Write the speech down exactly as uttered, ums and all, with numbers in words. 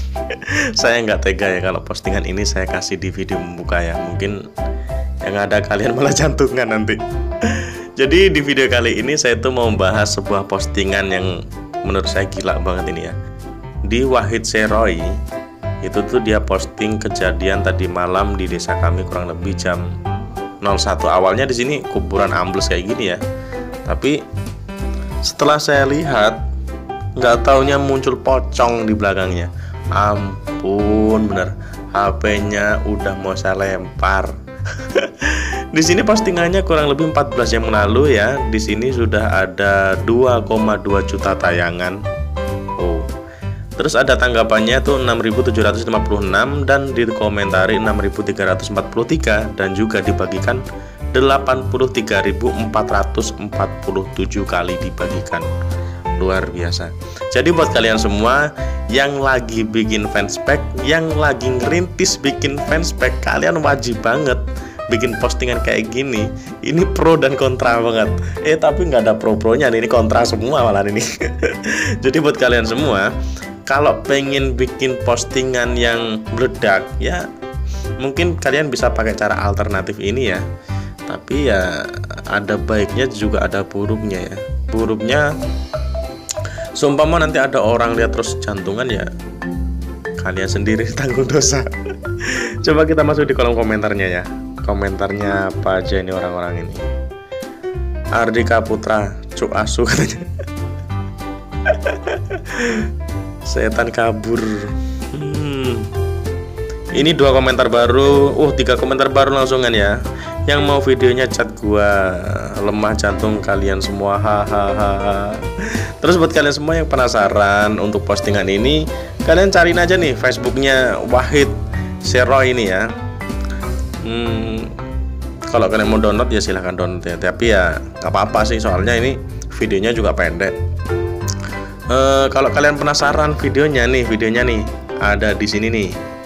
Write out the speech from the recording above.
Saya nggak tega ya kalau postingan ini saya kasih di video membuka ya. Mungkin yang ada kalian malah jantungan nanti. Jadi di video kali ini saya tuh mau membahas sebuah postingan yang menurut saya gila banget ini ya. Di Wahid Seroy itu tuh dia posting kejadian tadi malam di desa kami kurang lebih jam nol satu. Awalnya di sini kuburan ambles kayak gini ya. Tapi setelah saya lihat, nggak taunya muncul pocong di belakangnya. Ampun, bener, H P-nya udah mau saya lempar. Di sini postingannya kurang lebih empat belas jam lalu ya. Di sini sudah ada dua koma dua juta tayangan. Oh. Terus ada tanggapannya tuh enam ribu tujuh ratus lima puluh enam dan dikomentari enam ribu tiga ratus empat puluh tiga dan juga dibagikan delapan puluh tiga ribu empat ratus empat puluh tujuh kali dibagikan. Luar biasa. Jadi buat kalian semua yang lagi bikin fanspage, yang lagi ngerintis bikin fanspage, kalian wajib banget bikin postingan kayak gini. Ini pro dan kontra banget. Eh tapi nggak ada pro-pronya, ini kontra semua malah ini. Jadi buat kalian semua, kalau pengen bikin postingan yang meledak ya, mungkin kalian bisa pakai cara alternatif ini ya. Tapi ya ada baiknya juga ada buruknya ya. Buruknya, seumpama nanti ada orang lihat terus jantungan ya, kalian sendiri tanggung dosa. Coba kita masuk di kolom komentarnya ya. Komentarnya apa aja ini orang-orang ini. Ardika Putra, cuk asu katanya. Setan kabur. Hmm. Ini dua komentar baru. Uh, tiga komentar baru langsungan ya. Yang mau videonya chat gua, lemah jantung kalian semua, hahaha. Terus buat kalian semua yang penasaran untuk postingan ini, kalian cariin aja nih Facebooknya Wahid Seroy ini ya. Hmm, kalau kalian mau download ya silahkan download ya. Tapi ya nggak apa-apa sih, soalnya ini videonya juga pendek. E, kalau kalian penasaran videonya nih, videonya nih ada di sini nih.